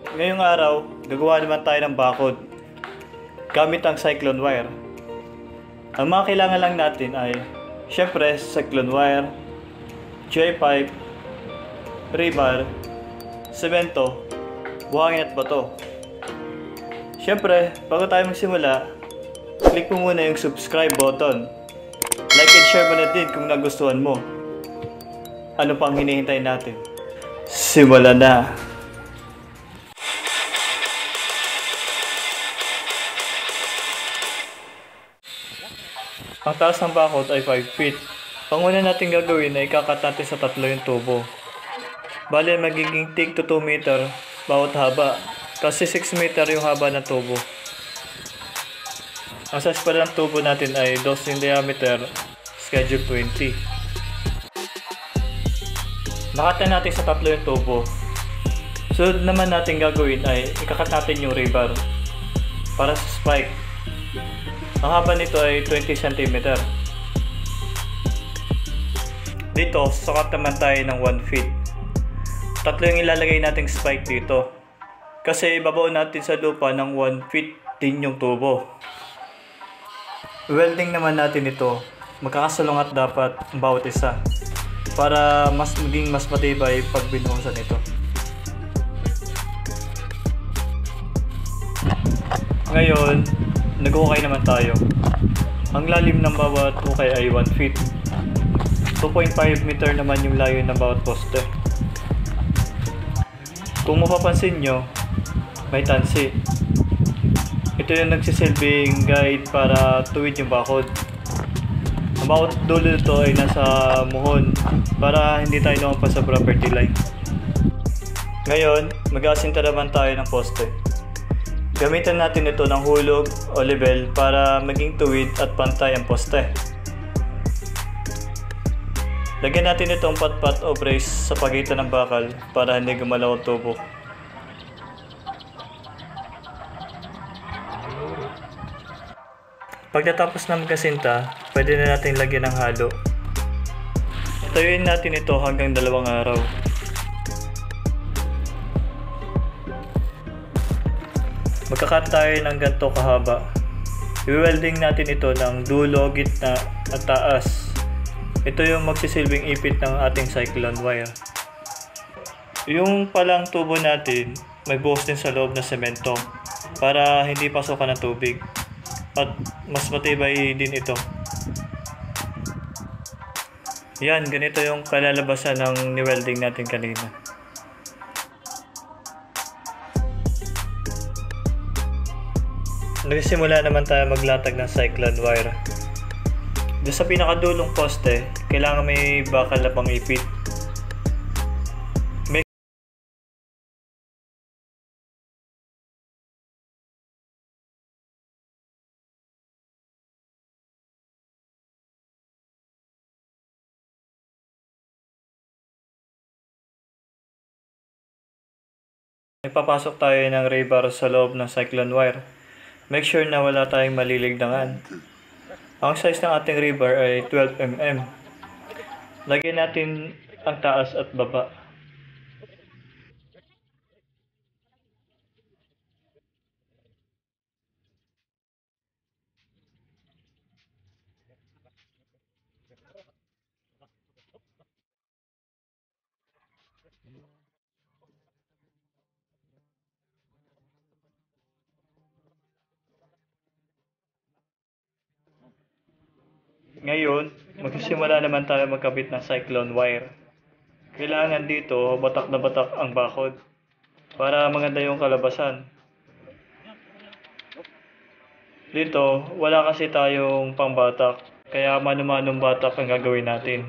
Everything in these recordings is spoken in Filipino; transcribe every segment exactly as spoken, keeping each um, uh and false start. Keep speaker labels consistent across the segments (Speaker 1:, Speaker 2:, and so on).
Speaker 1: Ngayong araw, gagawa naman tayo ng bakod gamit ang cyclone wire. Ang mga kailangan lang natin ay syempre cyclone wire, J pipe, rebar, semento, buhangin at bato. Syempre, bago tayo magsimula, click mo muna yung subscribe button. Like and share mo na din kung nagustuhan mo. Ano pang hinihintay natin? Simulan na! Ang taas ng bakod ay five feet. Ang una natin gagawin ay kakat natin sa tatlo yung tubo. Bale magiging tig to two meter bawat haba. Kasi six meter yung haba ng tubo. Ang size pala ng tubo natin ay two in diameter, schedule twenty. Nakatan natin sa tatlo yung tubo. Sunod naman natin gagawin ay ikakat natin yung rebar para sa spike. Ang haba nito ay twenty centimeter. Dito, sukat naman tayo ng one feet. Tatlo yung ilalagay nating spike dito. Kasi ibabaw natin sa lupa ng one feet din yung tubo. Welding naman natin ito. Magkakasalungat dapat ang bawat isa. Para mas maging mas matibay pag binuhusan ito. Ngayon, nag-ukay naman tayo. Ang lalim ng bawat ukay ay one feet. two point five meter naman yung layo ng bawat poste. Kung mapapansin nyo, may tansi. Ito yung nagsisilbing guide para tuwid yung bakod. Ang bawat dulo nito ay nasa muhon para hindi tayo lumampas sa property line. Ngayon, mag-aasinta naman tayo ng poste. Gamitan natin ito ng hulog o level para maging tuwid at pantay ang poste. Lagyan natin itong patpat o brace sa pagitan ng bakal para hindi gumalaw ang tubo. Pagkatapos na magkasinta, pwede na natin lagyan ng halo. Tayuin natin ito hanggang dalawang araw. Magkakat tayo ng ganito kahaba. I-welding natin ito ng dulo, gitna at taas. Ito yung magsisilbing ipit ng ating cyclone wire. Yung palang tubo natin, may buhos din sa loob na semento para hindi pasokan ng tubig. At mas matibay din ito. Yan, ganito yung kalalabasan ng ni-welding natin kanina. Nagsimula naman tayo maglatag ng cyclone wire. Doon sa pinakadulong poste, kailangan may bakal na pang-ipit. May Ipapasok tayo ng rebar sa loob ng cyclone wire. Make sure na wala tayong maliligdangan. Ang size ng ating rebar ay twelve millimeters. Lagyan natin ang taas at baba. Ngayon, magsisimula naman tayo magkabit ng cyclone wire. Kailangan dito batak na batak ang bakod para maganda yung kalabasan. Dito, wala kasi tayong pangbatak, kaya mano-manong batak ang gagawin natin.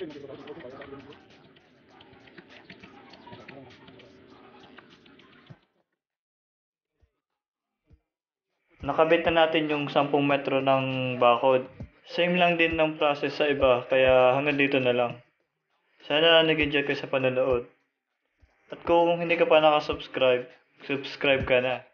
Speaker 1: Nakabit na natin yung sampung metro ng bakod. Same lang din ng process sa iba, kaya hanggang dito na lang. Sana nag-enjoy kayo sa panonood. At kung hindi ka pa nakasubscribe, subscribe ka na.